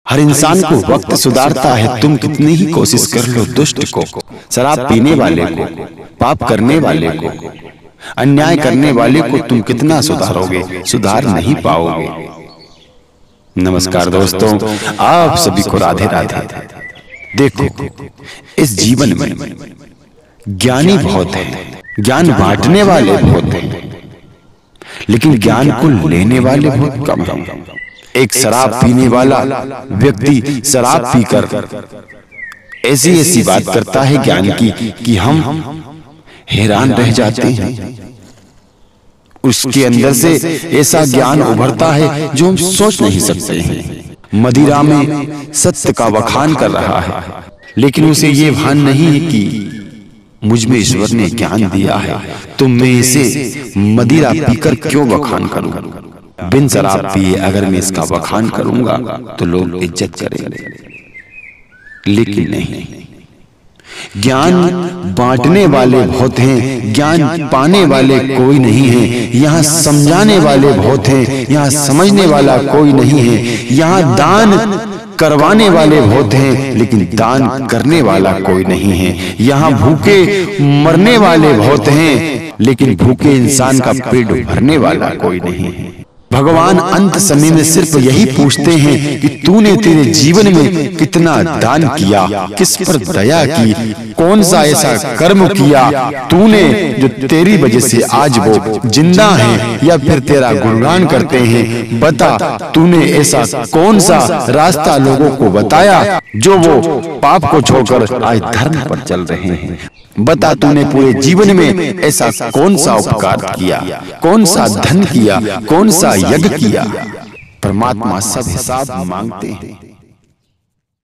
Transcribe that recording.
हर इंसान को वक्त सुधारता है, तुम कितनी ही कोशिश कर लो दुष्ट को, शराब पीने वाले को, पाप करने वाले को, अन्याय करने वाले को तुम कितना सुधारोगे, सुधार नहीं पाओगे। नमस्कार दोस्तों, आप सभी को राधे राधे। देखो, इस जीवन में ज्ञानी बहुत हैं, ज्ञान बांटने वाले बहुत हैं, लेकिन ज्ञान को लेने वाले बहुत कम हैं। एक शराब पीने वाला व्यक्ति शराब पीकर ऐसी ऐसी बात करता है ज्ञान की कि हम हैरान रह जाते हैं। उसके अंदर से ऐसा ज्ञान उभरता है जो हम सोच नहीं सकते हैं। मदिरा में सत्य का बखान कर रहा है, लेकिन उसे ये भान नहीं है कि मुझ में ईश्वर ने ज्ञान दिया है, तो मैं इसे मदिरा पीकर क्यों बखान करूं। बिन शराब पिए अगर मैं इसका बखान करूंगा तो लोग इज्जत करेंगे, लेकिन नहीं। ज्ञान बांटने वाले बहुत हैं, ज्ञान पाने वाले कोई नहीं है। यहाँ समझाने वाले बहुत हैं, यहाँ समझने वाला कोई नहीं है। यहाँ दान करवाने वाले बहुत हैं, लेकिन दान करने वाला कोई नहीं है। यहाँ भूखे मरने वाले बहुत हैं, लेकिन भूखे इंसान का पेट भरने वाला कोई नहीं है। भगवान अंत समय में सिर्फ यही पूछते हैं कि तूने तेरे जीवन में कितना दान किया, किस पर दया की, कौन सा ऐसा कर्म किया तूने जो तेरी वजह से आज वो जिंदा हैं या फिर तेरा गुणगान करते हैं। बता, तूने ऐसा कौन सा रास्ता लोगों को बताया जो वो पाप को छोड़कर आज धर्म पर चल रहे हैं। बता, तूने पूरे जीवन में ऐसा कौन सा उपकार किया, कौन सा धन किया, कौन सा यज्ञ किया। परमात्मा सब हिसाब मांगते हैं।